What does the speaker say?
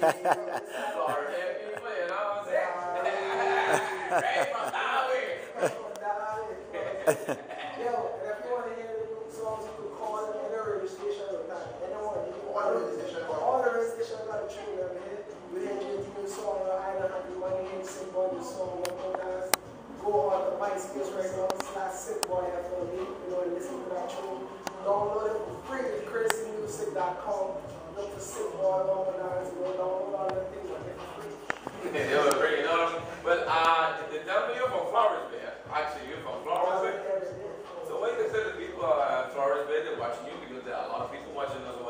Florida people, you know what I'm saying? Right from Dolly. Yo, and if you want to hear the new songs, you can call them any radio station or not. Anyone, all the radio stations got a tune them here. We hear the new song, I don't have the money, SickBoy, the song, go on the MySpace right now, /SickBoy FLB, you know, and listen to that tune. Download it for free at crazymusic.com. Look for SickBoy, you know, download all the things like that for free. They were pretty, you know. But tell me you're from Flores Bay. Actually, you're from Flores Bay. So what do you consider people Flores Bay that watching you? Because there are a lot of people watching us